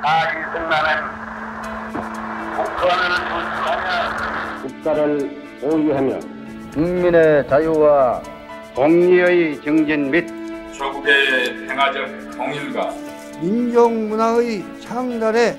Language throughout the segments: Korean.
이승만은 국권을 존중하며 국가를 보유하며 국민의 자유와 공리의 정진 및 조국의 평화적 통일과 민족문화의 창달에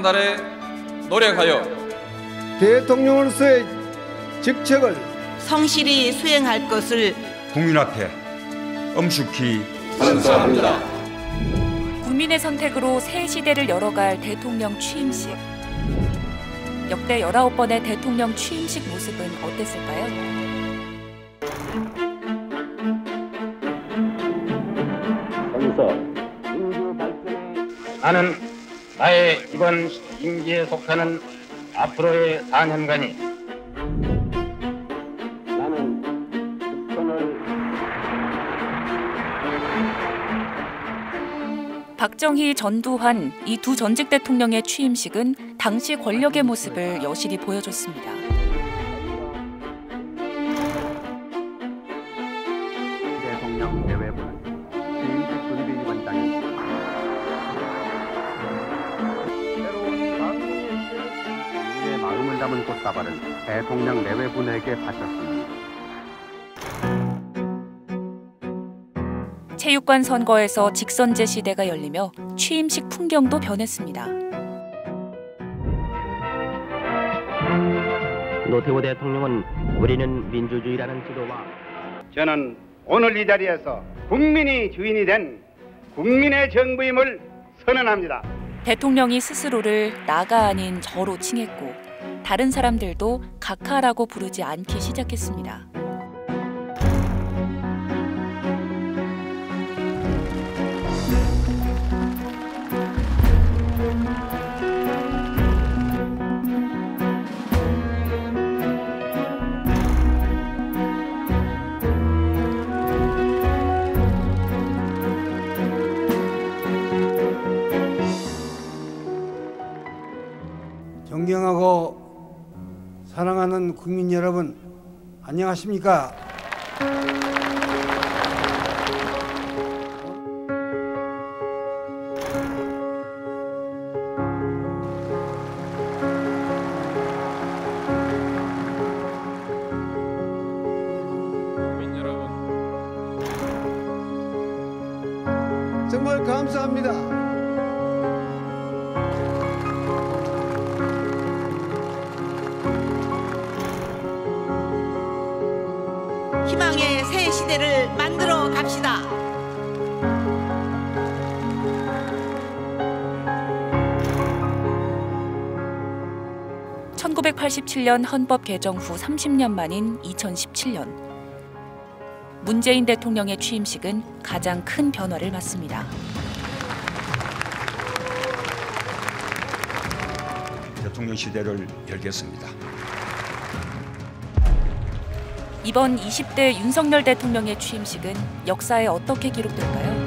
노력하여 대통령으로서의 직책을 성실히 수행할 것을 국민 앞에 엄숙히 선서합니다. 국민의 선택으로 새 시대를 열어갈 대통령 취임식. 역대 19번의 대통령 취임식 모습은 어땠을까요? 나는 나의 이번 임기에 속하는 앞으로의 4년간이 나는 국권을 박정희, 전두환 이 두 전직 대통령의 취임식은 당시 권력의 모습을 여실히 보여줬습니다. 대통령 내외부는 취임식 준비위원장입니다. 우리의 마음을 담은 꽃다발을 대통령 내외분에게 바쳤습니다. 체육관 선거에서 직선제 시대가 열리며 취임식 풍경도 변했습니다. 노태우 대통령은 우리는 민주주의라는 지도와 저는 오늘 이 자리에서 국민이 주인이 된 국민의 정부임을 선언합니다. 대통령이 스스로를 나가 아닌 저로 칭했고 다른 사람들도 각하라고 부르지 않기 시작했습니다. 존경하고 사랑하는 국민 여러분, 안녕하십니까? 국민 여러분, 정말 감사합니다. 희망의 새 시대를 만들어 갑시다. (1987년) 헌법 개정 후 30년 만인 2017년 문재인 대통령의 취임식은 가장 큰 변화를 맞습니다. 대통령 시대를 열겠습니다. 이번 20대 윤석열 대통령의 취임식은 역사에 어떻게 기록될까요?